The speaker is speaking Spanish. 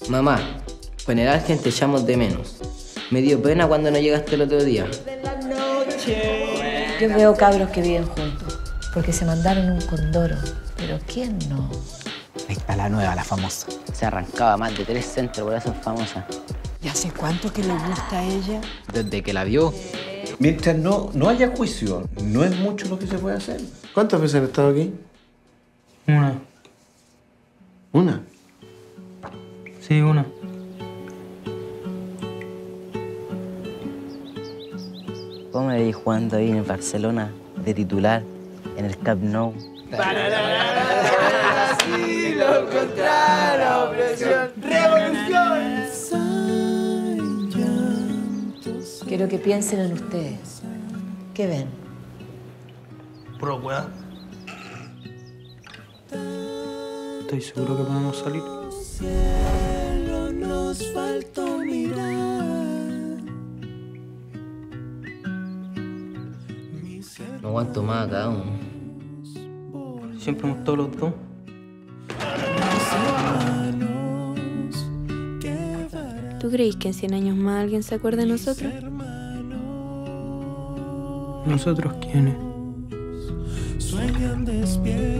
Mamá, con el Ángel te echamos de menos. Me dio pena cuando no llegaste el otro día. Yo veo cabros que viven juntos, porque se mandaron un condoro. Pero ¿quién no? Ahí está la nueva, la famosa. Se arrancaba más de 3 centros, por eso es famosa. ¿Y hace cuánto que le gusta a ella? Desde que la vio. Mientras no haya juicio, no es mucho lo que se puede hacer. ¿Cuántas veces han estado aquí? Una. ¿Una? Sí, una. ¿Cómo me veis jugando ahí en Barcelona de titular en el Camp Nou? Quiero que piensen en ustedes. ¿Qué ven? Puro weá. Estoy seguro que podemos salir. No aguanto más a cada uno. Siempre hemos estado los dos. ¿Tú crees que en 100 años más alguien se acuerde de nosotros? ¿Nosotros quiénes? Sueñan despiertos.